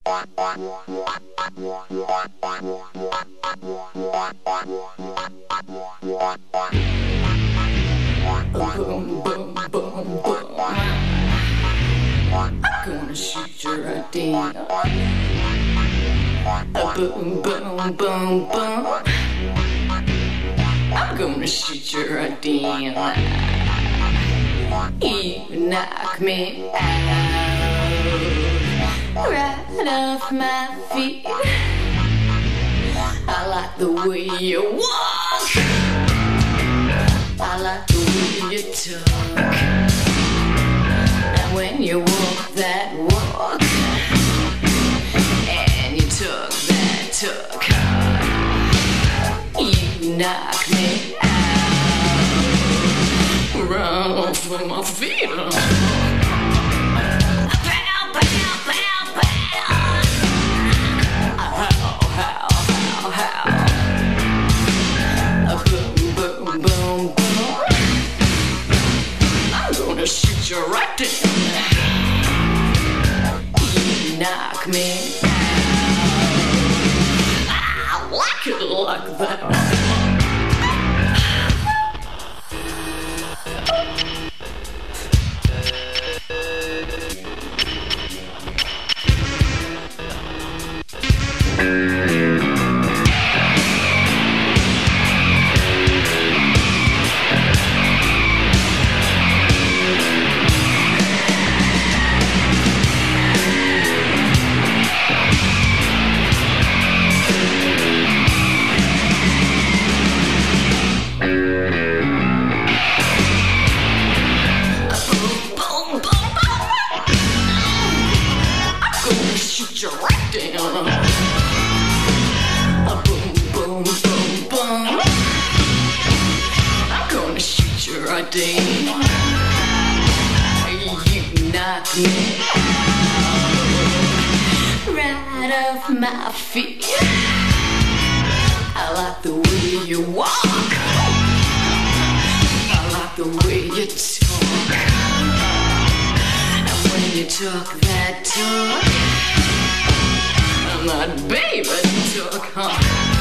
Boom, boom, boom, boom. I'm gonna shoot you right down. Boom, boom, boom, boom. I'm gonna shoot you right down. You knock me out, right off my feet. I like the way you walk, I like the way you talk. And when you walk that walk, and you talk that talk, you knock me out, run off with my feet. Pow, pow, pow, pow. How, how, how. Boom, boom, boom, boom. I'm gonna shoot you right down. You knock me out. I like it like that. Shoot you right down. Boom, boom, boom, boom. I'm gonna shoot you right down. You knock me right off my feet. I like the way you walk, I like the way you talk. And when you talk that talk, I'm not baby talk, huh?